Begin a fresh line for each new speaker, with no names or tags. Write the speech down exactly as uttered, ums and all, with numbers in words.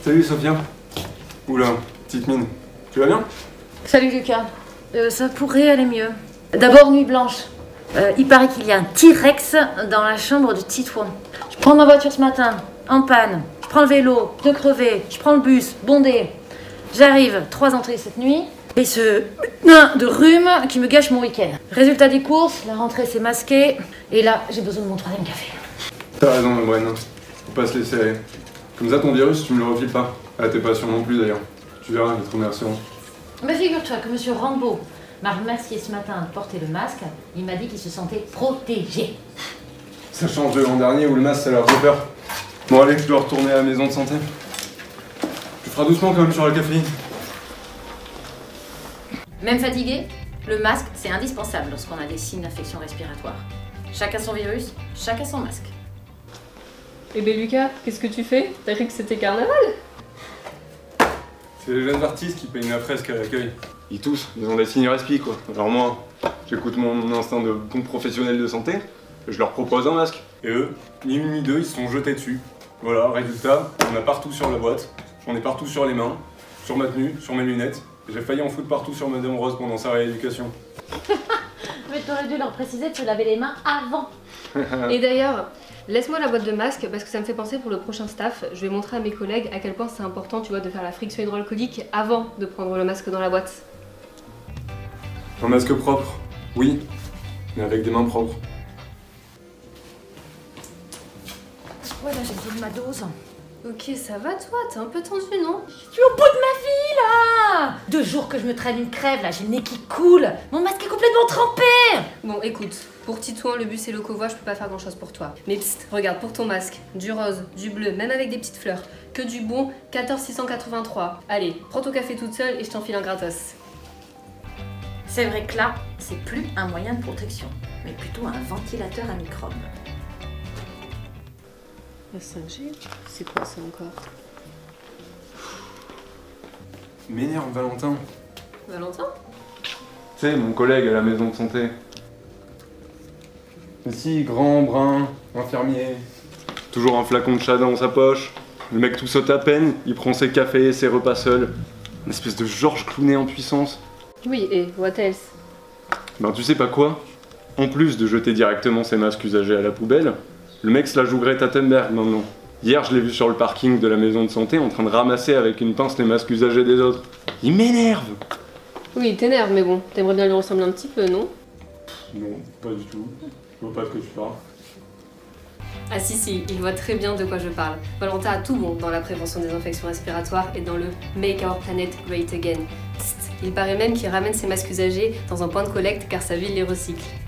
Salut Sophia. Oula, petite mine. Tu vas bien?
Salut Lucas. Euh, ça pourrait aller mieux. D'abord, nuit blanche. Euh, il paraît qu'il y a un T-Rex dans la chambre de Titouan. Je prends ma voiture ce matin, en panne. Je prends le vélo, pneu crevé. Je prends le bus, bondé. J'arrive, trois entrées cette nuit. Et ce putain de rhume qui me gâche mon week-end. Résultat des courses, la rentrée s'est masquée. Et là, j'ai besoin de mon troisième café.
T'as raison, Bren. Faut pas se laisser aller. Comme ça, ton virus, tu me le refiles pas. À tes patients non plus d'ailleurs. Tu verras, je vais te remercier.
Mais figure-toi que monsieur Rambo m'a remercié ce matin de porter le masque. Il m'a dit qu'il se sentait protégé.
Ça change de l'an dernier où le masque ça leur fait peur. Bon allez, je dois retourner à la maison de santé. Tu feras doucement quand même sur la caféine.
Même fatigué, le masque c'est indispensable lorsqu'on a des signes d'infection respiratoire. Chacun son virus, chacun son masque.
Eh ben Lucas, qu'est-ce que tu fais? T'as cru que c'était carnaval?
C'est les jeunes artistes qui payent la fresque à l'accueil. Ils tous, ils ont des signes respi quoi. Alors moi, j'écoute mon instinct de bon professionnel de santé, et je leur propose un masque. Et eux, ni une ni deux, ils se sont jetés dessus. Voilà, résultat, on a partout sur la boîte, j'en ai partout sur les mains, sur ma tenue, sur mes lunettes. J'ai failli en foutre partout sur Madame Rose pendant sa rééducation.
Mais t'aurais dû leur préciser de se laver les mains avant.
Et d'ailleurs, laisse-moi la boîte de masque parce que ça me fait penser pour le prochain staff. Je vais montrer à mes collègues à quel point c'est important, tu vois, de faire la friction hydroalcoolique avant de prendre le masque dans la boîte.
Un masque propre, oui, mais avec des mains propres.
Ouais, là j'ai besoin de ma dose.
Ok, ça va toi, t'es un peu tendu, non?
Je suis au bout de ma vie là. Deux jours que je me traîne une crève là, j'ai le nez qui coule. Mon masque est complètement trempé.
Bon, écoute, pour Titouan, le bus et le convoi, je peux pas faire grand chose pour toi. Mais psst, regarde, pour ton masque, du rose, du bleu, même avec des petites fleurs, que du bon, quatorze six cent quatre-vingt-trois. Allez, prends ton café toute seule et je t'enfile un gratos.
C'est vrai que là, c'est plus un moyen de protection, mais plutôt un ventilateur à microbes.
La cinq G, c'est quoi ça encore?
M'énerve Valentin.
Valentin?
Tu sais, mon collègue à la maison de santé. Mais si, grand, brun, infirmier. Toujours un flacon de chat dans sa poche. Le mec tout saute à peine, il prend ses cafés et ses repas seul. Une espèce de Georges Clooney en puissance.
Oui, et what else?
Ben tu sais pas quoi? En plus de jeter directement ses masques usagés à la poubelle, le mec se la joue Greta Thunberg maintenant. Hier, je l'ai vu sur le parking de la maison de santé en train de ramasser avec une pince les masques usagés des autres. Il m'énerve!
Oui, il t'énerve, mais bon, t'aimerais bien lui ressembler un petit peu, non?
Non, pas du tout. Je vois pas de quoi tu parles.
Ah si si, il voit très bien de quoi je parle. Valentin a tout bon dans la prévention des infections respiratoires et dans le Make Our Planet Great Again. Psst, il paraît même qu'il ramène ses masques usagés dans un point de collecte car sa ville les recycle.